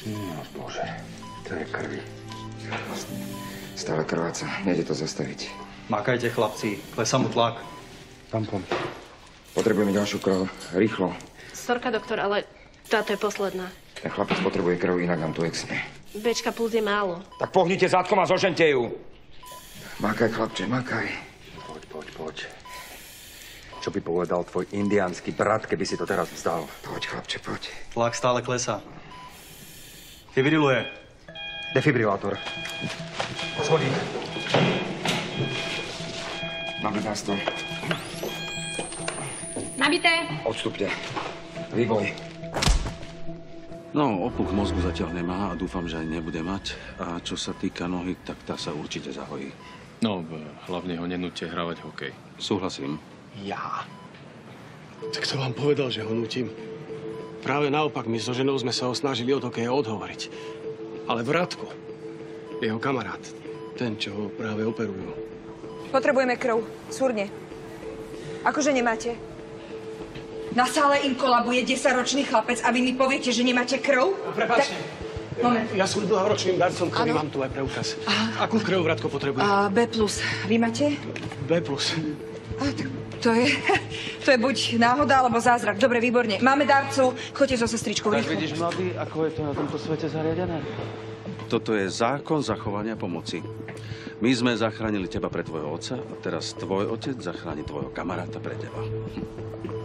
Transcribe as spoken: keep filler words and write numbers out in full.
No bože, to je krvi. Stále krváca, nejde to zastaviť. Makajte, chlapci, klesá mu tlak. Tampon. Potrebujeme ďalšiu krv, rýchlo. Sorka, doktor, ale táto je posledná. Ten chlapec potrebuje krv, inak nám tu exne. Bčka plus je málo. Tak pohnite zátkom a zožente ju. Makaj, chlapče, makaj. Poď, poď, poď. Čo by povedal tvoj indiánsky brat, keby si to teraz vzdal? Poď, chlapče, poď. Tlak stále klesá. Fibriluje. Defibrilátor. Schodí. Máme nás to. Nabité. Odstupte. Vývoj. No, opuch mozgu zatiaľ nemá a dúfam, že aj nebude mať. A čo sa týka nohy, tak tá sa určite zahojí. No, hlavne ho nenúďte hravať hokej. Súhlasím. Ja? Tak to vám povedal, že ho nutím. Práve naopak, my so ženou sme sa ho snažili od hokeja odhovoriť. Ale Vrátko, jeho kamarát, ten, čo ho práve operujú. Potrebujeme krv. Súrne. Akože nemáte? Na sále im kolabuje desaťročný chlapec a vy mi poviete, že nemáte krv? Prepáčte. Tak... Moment. Ja som dlhoročným darcom krvi, mám tu aj preukaz. Aha. Akú krv Vrátko potrebuje? A bé plus. Vy máte? bé plus. A, tak to je... To je buď náhoda, alebo zázrak. Dobre, výborne. Máme darcu. Choďte so sestričkou. Tak rýchlo. vidíš, mladý, ako je to na tomto svete zariadené? Toto je zákon zachovania pomoci. My sme zachránili teba pre tvojho otca a teraz tvoj otec zachráni tvojho kamaráta pre teba. Hm.